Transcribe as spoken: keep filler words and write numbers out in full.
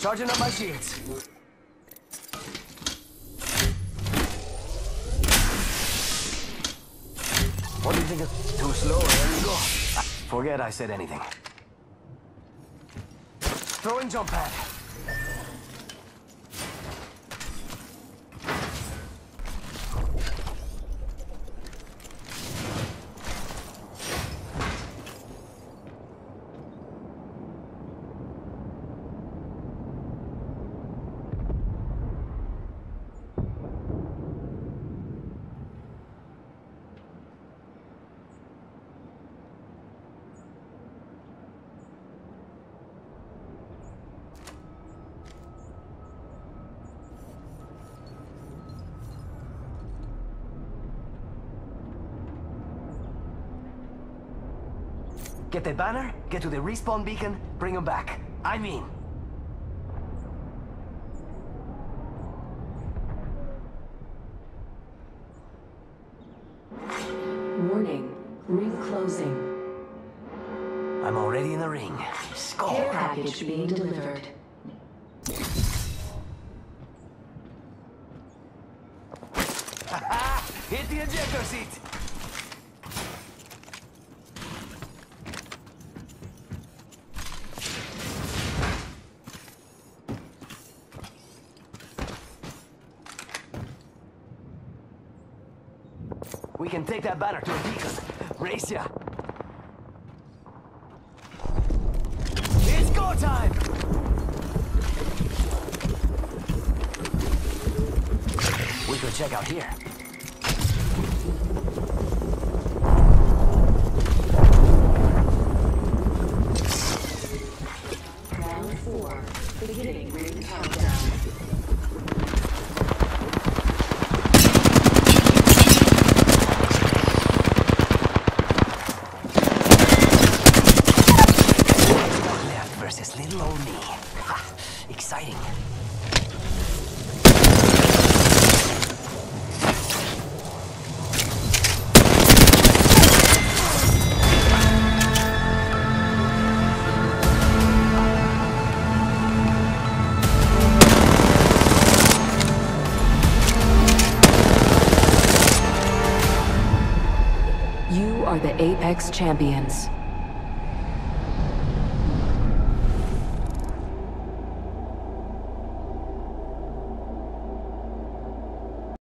Charging up my shields. What do you think of... Too slow, there you go. Forget I said anything. Throwing jump pad. Get the banner, get to the respawn beacon, bring them back. I mean... Warning. Ring closing. I'm already in the ring. Score! Care package being delivered. Hit the ejector seat! We can take that banner to a beacon. Race ya! It's go time! We could check out here. Round four. Beginning ring countdown. Versus little old me. Ha! Exciting. You are the Apex Champions.